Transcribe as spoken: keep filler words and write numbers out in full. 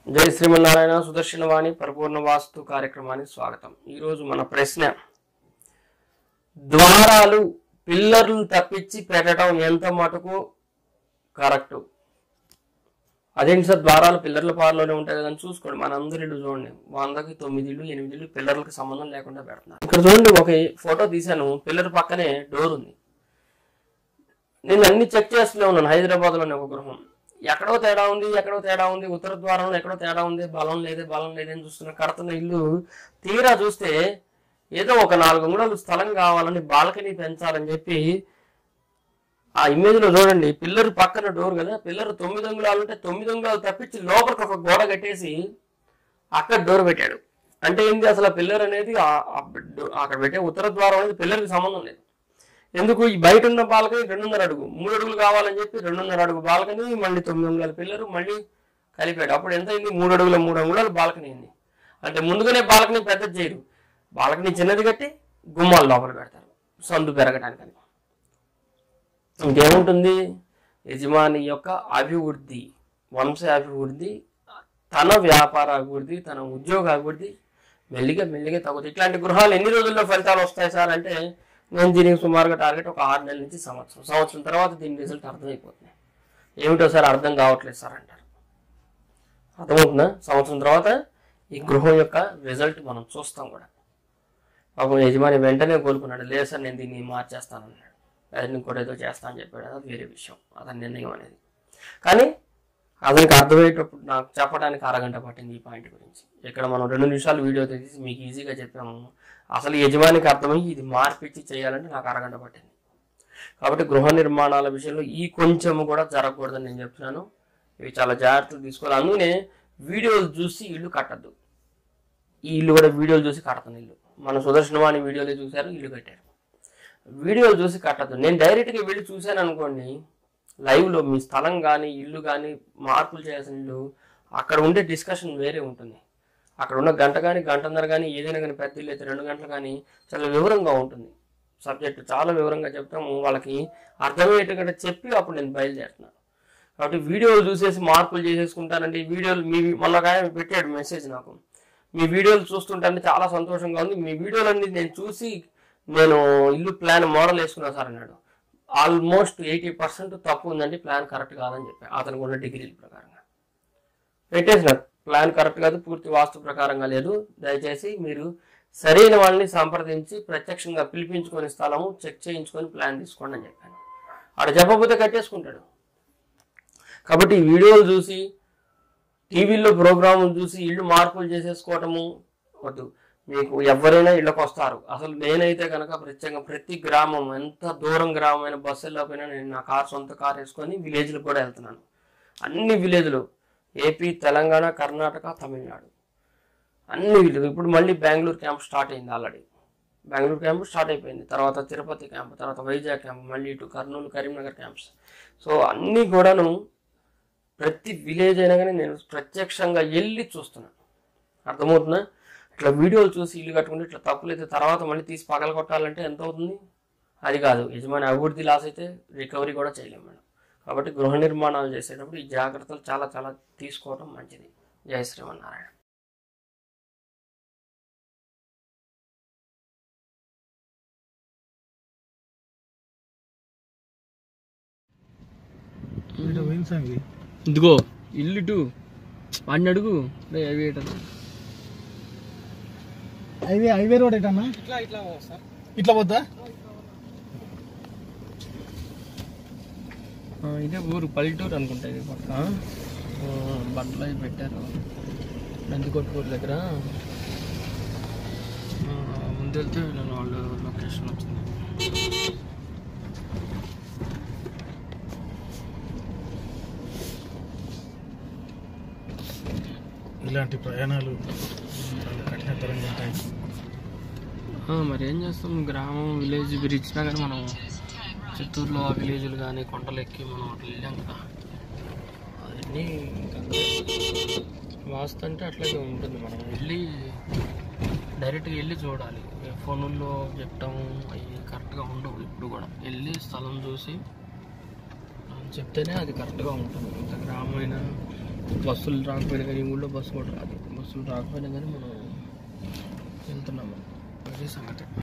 జై శ్రీమన్నారాయణ సుదర్శనవాణి పరిపూర్ణ వాస్తు కార్యక్రమానికి స్వాగతం. ఈరోజు మన ప్రశ్న, ద్వారాలు పిల్లర్లు తప్పించి పెట్టడం ఎంత మటుకు కరెక్ట్? అదేంటి సార్, ద్వారాలు పిల్లర్ల పార్లోనే ఉంటాయి కదా అని చూసుకోండి. మన అందరి ఇల్లు చూడండి, వందకి తొమ్మిది ఇల్లు ఎనిమిది ఇల్లు పిల్లర్లకు సంబంధం లేకుండా పెడుతున్నారు. ఇక్కడ చూడండి, ఒక ఫోటో తీశాను, పిల్లర్ పక్కనే డోర్ ఉంది. నేను అన్ని చెక్ చేస్తూనే ఉన్నాను. హైదరాబాద్లోనే ఒక గృహం, ఎక్కడో తేడా ఉంది ఎక్కడో తేడా ఉంది ఉత్తర ద్వారంలో ఎక్కడో తేడా ఉంది, బలం లేదే బలం లేదని చూస్తున్నా. కడుతున్న ఇల్లు తీరా చూస్తే ఏదో ఒక నాలుగు అంగుళాలు స్థలం కావాలని బాల్కనీ పెంచాలని చెప్పి ఆ ఇమేజ్ లో చూడండి, పిల్లర్ పక్కన డోర్ కదా, పిల్లర్ తొమ్మిది అంగుళాలు ఉంటే తొమ్మిది అంగుళాలు తప్పించి లోపలికి ఒక గోడ కట్టేసి అక్కడ డోర్ పెట్టాడు. అంటే ఏంటి, అసలు ఆ పిల్లర్ అనేది అక్కడ పెట్టే ఉత్తర ద్వారం అనేది పిల్లర్కి సంబంధం లేదు. ఎందుకు, ఈ బయట ఉన్న బాల్కనీ రెండున్నర అడుగు మూడు అడుగులు కావాలని చెప్పి రెండున్నర అడుగు బాల్కనీ మళ్ళీ తొమ్మిది అంగుళాల పిల్లరు మళ్ళీ కలిపాడు. అప్పుడు ఎంత అయింది, మూడు అడుగుల మూడు అంగుళాలు బాల్కనీ అయింది. అంటే ముందుగానే బాల్కనీ పెద్దది చేయరు, బాల్కనీ చిన్నది కట్టి గుమ్మాలు లోపల పెడతారు సందు పెరగటానికని. ఇంకేముంటుంది, యజమాని యొక్క అభివృద్ధి, వంశ అభివృద్ధి, తన వ్యాపార అభివృద్ధి, తన ఉద్యోగ అభివృద్ధి మెల్లిగా మెల్లిగా తగ్గుతుంది. ఇట్లాంటి గృహాలు ఎన్ని రోజుల్లో ఫలితాలు వస్తాయి సార్ అంటే, నేను దీనికి సుమారుగా టార్గెట్ ఒక ఆరు నెలల నుంచి సంవత్సరం సంవత్సరం తర్వాత దీని రిజల్ట్ అర్థమైపోతుంది. ఏమిటో సార్ అర్థం కావట్లేదు సార్ అంటారు. అర్థమవుతుందా? సంవత్సరం తర్వాత ఈ గృహం యొక్క రిజల్ట్ మనం చూస్తాం కూడా. పాపం యజమాని వెంటనే కోలుకున్నాడు, లేదు సార్ నేను దీన్ని మార్చేస్తాను అన్నాడు, అది ఇంకోటి ఏదో చేస్తా అని చెప్పాడు. అది వేరే విషయం, అతని నిర్ణయం అనేది. కానీ అతనికి అర్థమయ్యేటప్పుడు నాకు చెప్పడానికి అరగంట పట్టింది ఈ పాయింట్ గురించి. ఇక్కడ మనం రెండు నిమిషాలు వీడియో తీసి మీకు ఈజీగా చెప్పాము. అసలు యజమానికి అర్థమయ్యి ఇది మార్పిచ్చి చేయాలంటే నాకు అరగంట పట్టింది. కాబట్టి గృహ నిర్మాణాల విషయంలో ఈ కొంచెం కూడా జరగకూడదని నేను చెప్తున్నాను. ఇవి చాలా జాగ్రత్తలు తీసుకోవాలి. అందుకనే వీడియోలు చూసి ఇల్లు కట్టద్దు. ఈ ఇల్లు కూడా వీడియోలు చూసి కడతాను. ఇల్లు మన సుదర్శనవాణి వీడియోలో చూశారు, ఇల్లు కట్టారు. వీడియోలు చూసి కట్టద్దు. నేను డైరెక్ట్గా వెళ్ళి చూశాను అనుకోండి, లైవ్లో మీ స్థలం కానీ ఇల్లు కానీ మార్పులు చేయాల్సిన ఇల్లు, అక్కడ ఉండే డిస్కషన్ వేరే ఉంటుంది. అక్కడ ఉన్న గంట కానీ గంటన్నర కానీ ఏదైనా కానీ పెద్ద ఇల్లు అయితే రెండు గంటలు కానీ చాలా వివరంగా ఉంటుంది. సబ్జెక్ట్ చాలా వివరంగా చెప్తాము, వాళ్ళకి అర్థమయ్యేటట్టు చెప్పి అప్పుడు నేను బయలుదేరుతున్నాను. కాబట్టి వీడియోలు చూసేసి మార్పులు చేసేసుకుంటానండి. ఈ వీడియోలు మీ మొన్న కానీ పెట్టాడు మెసేజ్ నాకు, మీ వీడియోలు చూస్తుంటే చాలా సంతోషంగా ఉంది, మీ వీడియోలన్నీ నేను చూసి నేను ఇల్లు ప్లాన్ మోడల్ వేసుకున్నా సార్ అన్నాడు. ఆల్మోస్ట్ ఎయిటీ పర్సెంట్ తప్పు ఉందండి, ప్లాన్ కరెక్ట్ కాదని చెప్పి అతనికి ఉన్న డిగ్రీల ప్రకారంగా పెట్టేసిన ప్లాన్ కరెక్ట్ కాదు, పూర్తి వాస్తు ప్రకారంగా లేదు. దయచేసి మీరు సరైన వాళ్ళని సంప్రదించి ప్రత్యక్షంగా పిలిపించుకొని స్థలము చెక్ చేయించుకొని ప్లాన్ తీసుకోండి అని చెప్పాను. ఆడ చెప్పకపోతే కట్టేసుకుంటాడు. కాబట్టి ఈ వీడియోలు చూసి టీవీల్లో ప్రోగ్రాములు చూసి ఇల్లు మార్పులు చేసేసుకోవటము వద్దు. మీకు ఎవరైనా ఇళ్ళకి వస్తారు. అసలు నేనైతే కనుక ప్రత్యేకంగా ప్రతి గ్రామం, ఎంత దూరం గ్రామమైన బస్సు వెళ్ళకపోయినా నేను నా కార్ సొంత కార్ వేసుకొని విలేజ్లకు కూడా వెళ్తున్నాను. అన్ని విలేజ్లు, ఏపీ, తెలంగాణ, కర్ణాటక, తమిళనాడు అన్ని విలేజ్. ఇప్పుడు మళ్ళీ బెంగళూరు క్యాంప్ స్టార్ట్ అయింది. ఆల్రెడీ బెంగళూరు క్యాంప్ స్టార్ట్ అయిపోయింది. తర్వాత తిరుపతి క్యాంప్, తర్వాత వైజాగ్ క్యాంప్, మళ్ళీ ఇటు కర్నూలు, కరీంనగర్ క్యాంప్స్. సో అన్నీ కూడాను ప్రతి విలేజ్ అయినా కానీ నేను ప్రత్యక్షంగా వెళ్ళి చూస్తున్నాను. అర్థమవుతుందా? ఇట్లా వీడియోలు చూసి ఇల్లు కట్టుకుంటే ఇట్లా తప్పులైతే తర్వాత మళ్ళీ తీసి పగల కొట్టాలంటే ఎంత అవుతుంది? అది కాదు. యజమాని అభివృద్ధి లాస్ అయితే రికవరీ కూడా చేయలేము మేడం. కాబట్టి గృహ నిర్మాణాలు చేసేటప్పుడు ఈ జాగ్రత్తలు చాలా చాలా తీసుకోవడం మంచిది. జై శ్రీమన్నారాయణ. ఇదిగో ఇల్లు ఇటు వాడిని అడుగు. హైవే హైవే రోడ్ ఏంటన్నా, ఇట్లా ఇట్లా ఇట్లా పోద్దా? ఇదే ఊరు, పల్లెటూరు అనుకుంటా. ఇది పక్క బట్టలు అవి పెట్టారు నందికొట్కూరు దగ్గర. ముందు వెళ్తే వీళ్ళని వాళ్ళు లొకేషన్ వచ్చింది. ఇలాంటి ప్రయాణాలు కఠినతరంగా ఉంటాయి. మరి ఏం చేస్తాం, గ్రామం విలేజ్ మీరు ఇచ్చినా కానీ మనం చిత్తూరులో ఆ విలేజ్లు కానీ కొండలు ఎక్కి మనం అట్లా వెళ్ళాం కదా, అవన్నీ వాస్తు అంటే అట్లాగే ఉంటుంది. మనం వెళ్ళి డైరెక్ట్గా వెళ్ళి చూడాలి. ఫోన్లో చెప్తాము అవి కరెక్ట్గా ఉండవు. ఇప్పుడు కూడా వెళ్ళి స్థలం చూసి చెప్తేనే అది కరెక్ట్గా ఉంటుంది. ఇంత గ్రామమైన బస్సులు రాకపోయినా కానీ ఊళ్ళో బస్సు కూడా రాదు. బస్సులు రాకపోయినా కానీ మనం వెళ్తున్నాము. అదే సంగతి.